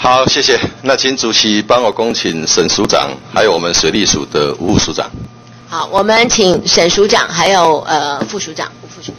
好，谢谢。那请主席帮我恭请沈署长，还有我们水利署的吴副署长。 好，我们请沈署长，还有副署长、吴副署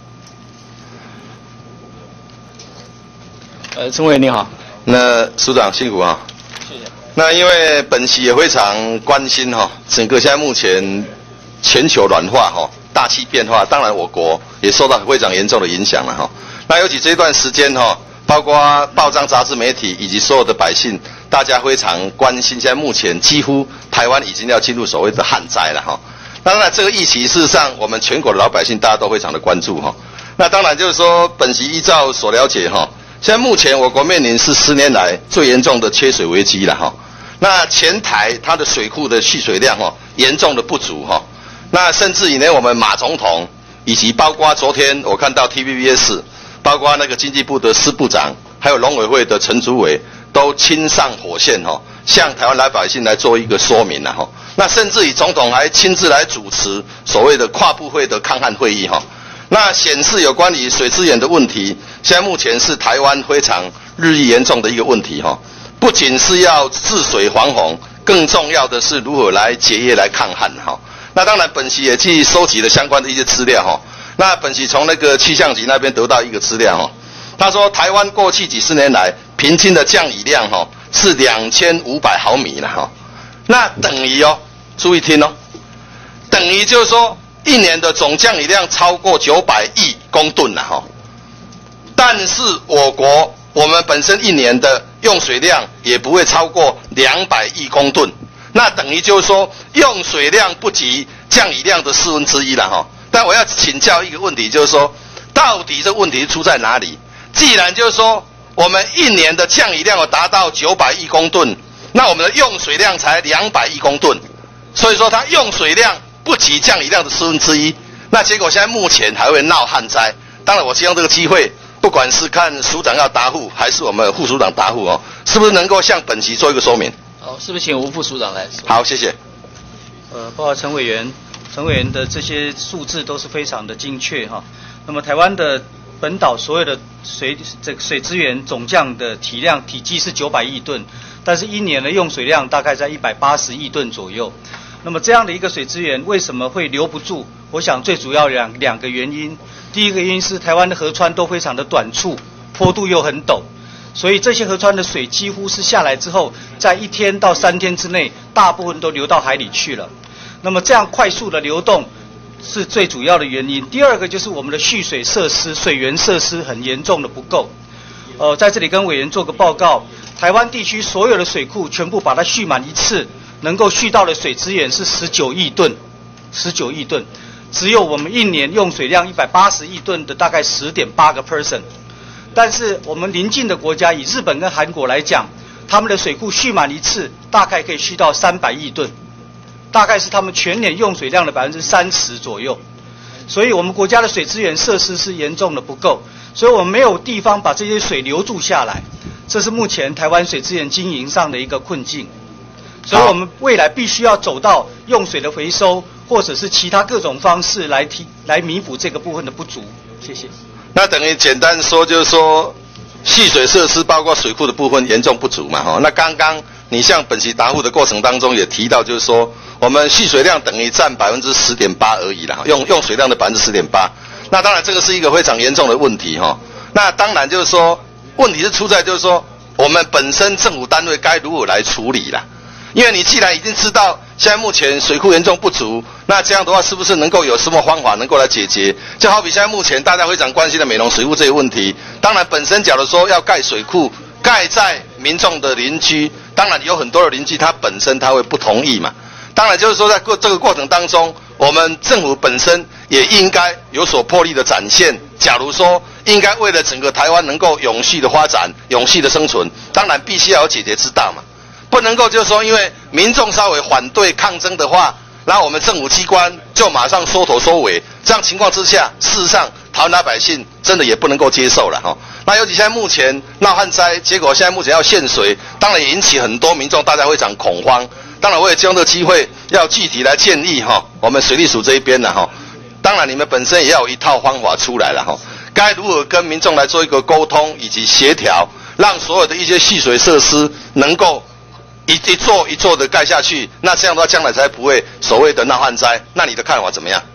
长。 陈委员你好。 那署长辛苦啊。 谢谢。 那因为本席也非常关心整个现在目前全球暖化大气变化，当然我国也受到非常严重的影响了那尤其这段时间包括报章、杂志、媒体以及所有的百姓，大家非常关心。现在目前几乎台湾已经要进入所谓的旱灾了那当然，这个议题事实上我们全国的老百姓大家都非常的关注那当然就是说，本席依照所了解现在目前我国面临是10年来最严重的缺水危机了那全台它的水库的蓄水量严重的不足那甚至于呢，我们马总统以及包括昨天我看到 TVBS， 包括那个经济部的司部长，还有农委会的陈主委，都亲上火线向台湾老百姓来做一个说明了那甚至于总统还亲自来主持所谓的跨部会的抗旱会议那显示有关于水资源的问题，现在目前是台湾非常日益严重的一个问题不仅是要治水防洪，更重要的是如何来节约来抗旱那当然本席也去收集了相关的一些资料那本席从那个气象局那边得到一个资料他说台湾过去几十年来平均的降雨量是2500毫米了那等于注意听等于就是说一年的总降雨量超过900亿公吨了但是我们本身一年的用水量也不会超过200亿公吨，那等于就是说用水量不及降雨量的1/4了但我要请教一个问题，就是说到底这问题出在哪里？既然就是说我们一年的降雨量达到900亿公吨，那我们的用水量才200亿公吨，所以说它用水量不及降雨量的1/4，那结果现在目前还会闹旱灾。当然我希望这个机会，不管是看署长要答复，还是我们副署长答复是不是能够向本席做一个说明？ 好，是不是请吴副署长来说？ 好，谢谢。 包括陈委员的这些数字都是非常的精确那么台湾的本岛所有的水资源总降的体积是900亿吨，但是一年的用水量大概在180亿吨左右。那么这样的一个水资源为什么会留不住？我想最主要两个原因。第一个原因是台湾的河川都非常的短促，坡度又很陡，所以这些河川的水几乎是下来之后，在1天到3天之内，大部分都流到海里去了。那么这样快速的流动是最主要的原因。第二个就是我们的蓄水设施、水源设施很严重的不够。在这里跟委员做个报告，台湾地区所有的水库全部把它蓄满一次，能够蓄到的水资源是19亿吨，19亿吨，只有我们一年用水量180亿吨的大概10.8%。但是我们邻近的国家，以日本跟韩国来讲，他们的水库蓄满一次，大概可以蓄到300亿吨，大概是他们全年用水量的30%左右。所以我们国家的水资源设施是严重的不够，所以我们没有地方把这些水留住下来，这是目前台湾水资源经营上的一个困境。所以我们未来必须要走到用水的回收，或者是其他各种方式来弥补这个部分的不足。谢谢。 那等于简单说，就是说蓄水设施包括水库的部分严重不足嘛那刚刚你向本席答复的过程当中也提到，就是说我们蓄水量等于占10.8%而已啦，用水量的10.8%。那当然这个是一个非常严重的问题那当然就是说问题是出在就是说我们本身政府单位该如何来处理啦。因为你既然已经知道现在目前水库严重不足，那这样的话是不是能够有什么方法能够来解决？就好比现在目前大家非常关心的美浓水库这个问题，当然本身假如说要盖水库，盖在民众的邻居，当然有很多的邻居他本身他会不同意嘛。当然就是说在这个过程当中，我们政府本身也应该有所魄力的展现。假如说应该为了整个台湾能够永续的发展、永续的生存，当然必须要有解决之道嘛。不能够就是说因为民众稍微反对抗争的话，然后我们政府机关就马上缩头缩尾，这样情况之下，事实上台湾老百姓真的也不能够接受了那尤其现在目前闹旱灾，结果现在目前要限水，当然也引起很多民众大家非常恐慌。当然我也利用这个机会要具体来建议我们水利署这一边当然你们本身也要有一套方法出来了该如何跟民众来做一个沟通以及协调， 让所有的一些蓄水设施能够一座一座的盖下去，那这样的话将来才不会所谓的闹旱灾。那你的看法怎么样？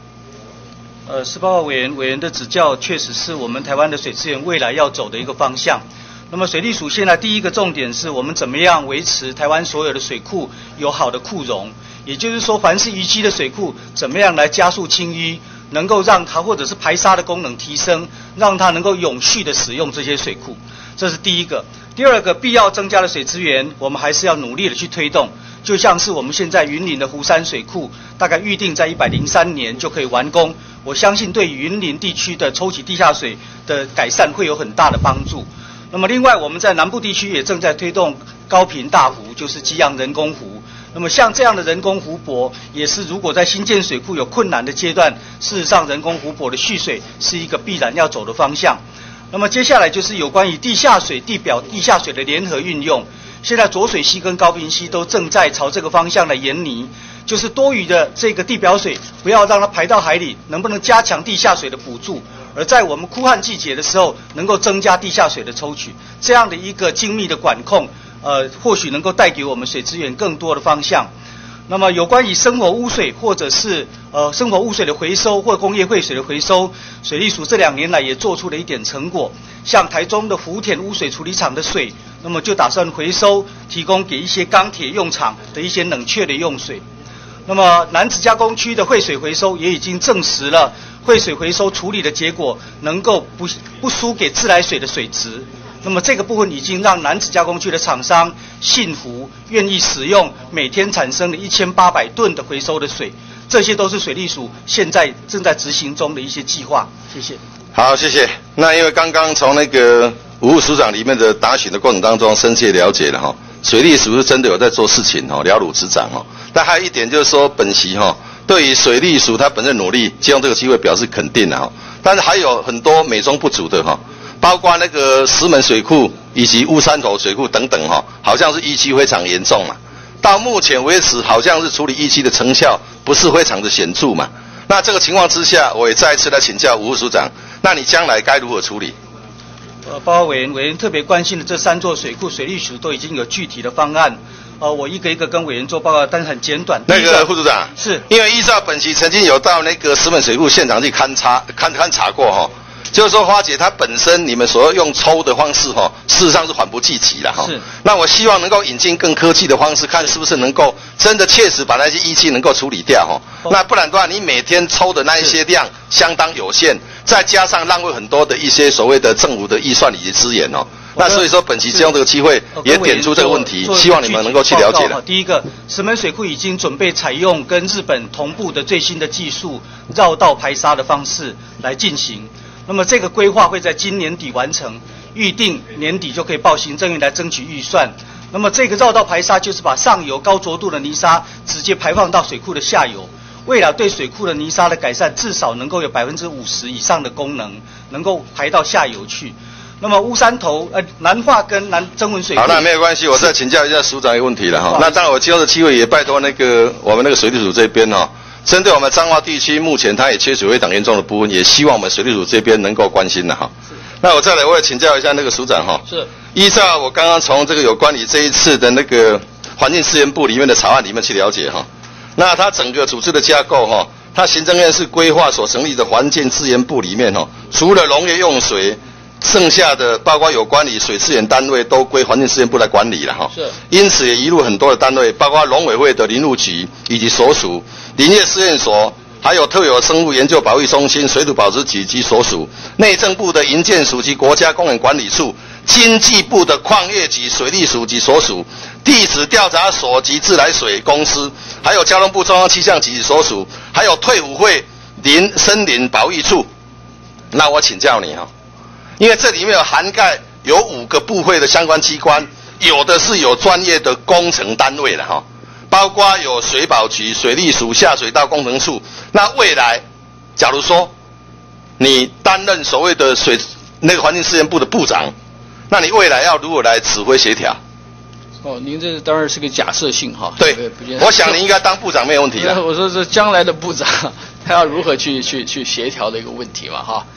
18号委员的指教确实是我们台湾的水资源未来要走的一个方向。那么水利署现在第一个重点是我们怎么样维持台湾所有的水库有好的库容，也就是说凡是淤积的水库怎么样来加速清淤，能够让它或者是排沙的功能提升，让它能够永续的使用这些水库，这是第一个。第二个，必要增加的水资源我们还是要努力的去推动，就像是我们现在云林的湖山水库大概预定在103年就可以完工，我相信对云林地区的抽取地下水的改善会有很大的帮助。那么另外我们在南部地区也正在推动高屏大湖，就是基阳人工湖。那么像这样的人工湖泊也是如果在新建水库有困难的阶段，事实上人工湖泊的蓄水是一个必然要走的方向。那么接下来就是有关于地下水、地表地下水的联合运用，现在浊水溪跟高屏溪都正在朝这个方向来研拟，就是多余的这个地表水不要让它排到海里，能不能加强地下水的补助，而在我们枯旱季节的时候能够增加地下水的抽取，这样的一个精密的管控或许能够带给我们水资源更多的方向。那么有关于生活污水或者是生活污水的回收或工业废水的回收，水利署这2年来也做出了一点成果，像台中的福田污水处理厂的水，那么就打算回收提供给一些钢铁用厂的一些冷却的用水。那么楠梓加工区的废水回收也已经证实了废水回收处理的结果能够不输给自来水的水质。那么这个部分已经让楠梓加工区的厂商信服，愿意使用每天产生的1800吨的回收的水，这些都是水利署现在正在执行中的一些计划。谢谢。 好，谢谢。那因为刚刚从那个吴副署长里面的答询的过程当中，深切了解了哈，水利署是真的有在做事情哈，了如指掌哈。但还有一点就是说，本席哈对于水利署他本身努力，借用这个机会表示肯定哈。但是还有很多美中不足的哈。包括那个石门水库以及乌山头水库等等哈，好像是淤积非常严重嘛。到目前为止，好像是处理淤积的成效不是非常的显著嘛。那这个情况之下，我也再一次来请教吴副署长，那你将来该如何处理？ 报告委员特别关心的这3座水库，水利署都已经有具体的方案。我一个一个跟委员做报告，但是很简短。 那个副署长， 是因为依照本席曾经有到那个石门水库现场去勘察过哈。就是说，花姐她本身你们所要用抽的方式哈，事实上是缓不济急了哈。是。那我希望能够引进更科技的方式，看是不是能够真的切实把那些淤积能够处理掉哈。那不然的话，你每天抽的那一些量相当有限，再加上浪费很多的一些所谓的政府的预算以及资源哦。那所以说，本期借用这个机会也点出这个问题，希望你们能够去了解的。 第一个，石门水库已经准备采用跟日本同步的最新的技术，绕道排沙的方式来进行。那么这个规划会在今年底完成，预定年底就可以报行政院来争取预算。那么这个绕道排沙就是把上游高浊度的泥沙直接排放到水库的下游，未来对水库的泥沙的改善至少能够有50%以上的功能，能够排到下游去。那么乌山头南化跟曾文水库， 好，那没有关系，我再请教一下署长一个问题了哈。那当然我借用的机会也拜托我们那个水利署这边哈。针对我们彰化地区，目前它也缺水非常严重的部分，也希望我们水利署这边能够关心的哈。那我再来，我也请教一下那个署长哈。是。依照我刚刚从这个有关于这一次的那个环境资源部里面的草案里面去了解哈，那它整个组织的架构哈，它行政院是规划所成立的环境资源部里面哈，除了农业用水，剩下的包括有关于水资源单位都归环境资源部来管理了哈。是。因此也移入很多的单位，包括农委会的林务局以及所属。林业试验所，还有特有生物研究保育中心、水土保持局及所属，内政部的营建署及国家公园管理处，经济部的矿业局、水利署及所属，地质调查所及自来水公司，还有交通部中央气象局及所属，还有退伍会森林保育处。那我请教你哈，因为这里面有涵盖有5个部会的相关机关，有的是有专业的工程单位的哈。包括有水保局、水利署、下水道工程处。那未来，假如说你担任所谓的那个环境资源部的部长，那你未来要如何来指挥协调？ 您这当然是个假设性哈。 对，我想你应该当部长没有问题的。 我说这将来的部长他要如何去协调的一个问题嘛哈。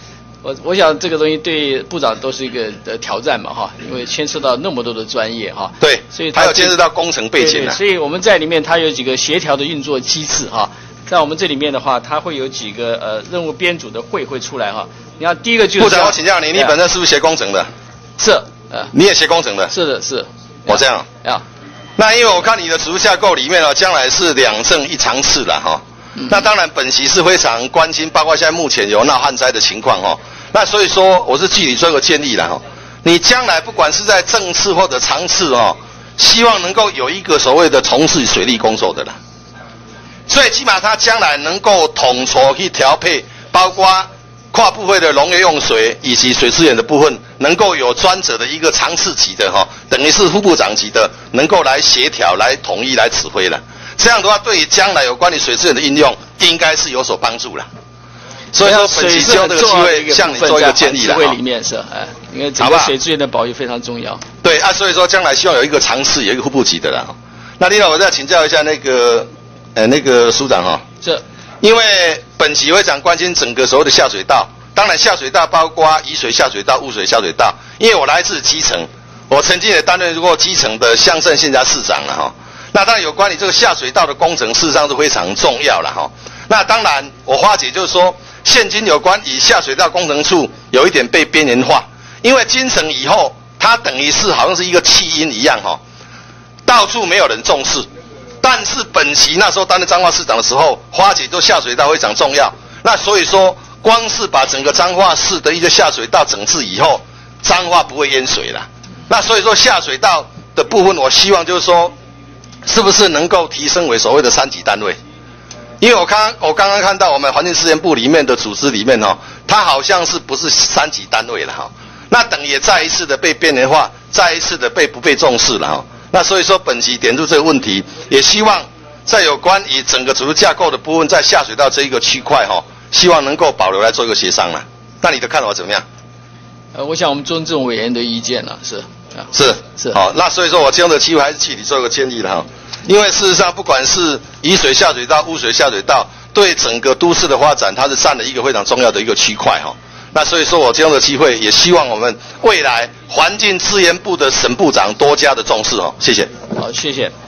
我想这个东西对部长都是一个挑战嘛哈，因为牵涉到那么多的专业哈。 对， 所以还有牵涉到工程背景啊。 所以我们在里面它有几个协调的运作机制哈。在我们这里面的话，它会有几个任务编组的会出来哈。你看第一个就是。 部长，我请教你，你本身是不是学工程的？ 是。 你也学工程的？ 是的，是。 我这样。那因为我看你的组织架构里面将来是2正1常次了哈。那当然，本席是非常关心，包括现在目前有闹旱灾的情况哈。那所以说，我是据你做一个建议了哈。你将来不管是在正次或者常次哈，希望能够有一个所谓的从事水利工作的啦。最起码他将来能够统筹去调配，包括跨部会的农业用水以及水资源的部分，能够有专责的一个常次级的哈，等于是副部长级的，能够来协调、来统一、来指挥了。这样的话，对于将来有关于水资源的应用，应该是有所帮助了。所以说，本期就这个机会向你做一个建议了。 会里面是因为整个水资源的保育非常重要。 对所以说将来希望有一个常次，有一个副部级的啦。那另外我再请教一下那个署长哈。 是。 因为本期会长关心整个所谓的下水道，当然下水道包括雨水下水道、污水下水道。因为我来自基层，我曾经也担任过基层的乡镇县辖市长了哈。那当然有关于这个下水道的工程，事实上是非常重要了哈。那当然，我花姐就是说，现今有关于下水道工程处有一点被边缘化，因为京城以后，它等于是好像是一个弃婴一样哈，到处没有人重视。但是本席那时候担任彰化市长的时候，花姐对下水道非常重要。那所以说，光是把整个彰化市的一些下水道整治以后，彰化不会淹水了。那所以说下水道的部分，我希望就是说，是不是能够提升为所谓的3级单位？因为我刚刚看到我们环境资源部里面的组织里面它好像是不是3级单位了哈？那等也再一次的被边缘化，再一次的不被重视了哈。那所以说本席点出这个问题，也希望在有关于整个组织架构的部分，在下水道这一个区块希望能够保留来做一个协商了。那你的看法怎么样？ 我想我们尊重委员的意见了，是。 好，那所以说我这样的机会还是替你做一个建议了哈。因为事实上，不管是雨水下水道、污水下水道，对整个都市的发展，它是占了一个非常重要的一个区块哈。那所以说我这样的机会，也希望我们未来环境资源部的沈部长多加的重视谢谢。 好，谢谢。